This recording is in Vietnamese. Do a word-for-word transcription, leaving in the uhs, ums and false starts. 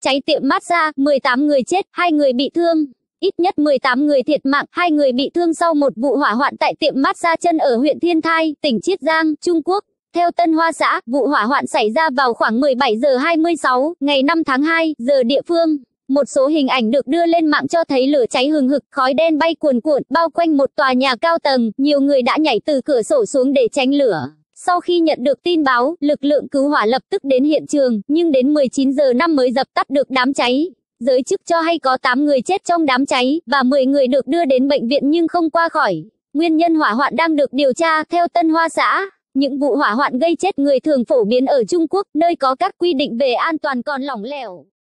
Cháy tiệm massage, mười tám người chết, hai người bị thương. Ít nhất mười tám người thiệt mạng, hai người bị thương sau một vụ hỏa hoạn tại tiệm massage chân ở huyện Thiên Thai, tỉnh Chiết Giang, Trung Quốc. Theo Tân Hoa Xã, vụ hỏa hoạn xảy ra vào khoảng mười bảy giờ hai mươi sáu ngày năm tháng hai giờ địa phương. Một số hình ảnh được đưa lên mạng cho thấy lửa cháy hừng hực, khói đen bay cuồn cuộn bao quanh một tòa nhà cao tầng, nhiều người đã nhảy từ cửa sổ xuống để tránh lửa. Sau khi nhận được tin báo, lực lượng cứu hỏa lập tức đến hiện trường, nhưng đến mười chín giờ năm mới dập tắt được đám cháy. Giới chức cho hay có tám người chết trong đám cháy, và mười người được đưa đến bệnh viện nhưng không qua khỏi. Nguyên nhân hỏa hoạn đang được điều tra, theo Tân Hoa Xã. Những vụ hỏa hoạn gây chết người thường phổ biến ở Trung Quốc, nơi có các quy định về an toàn còn lỏng lẻo.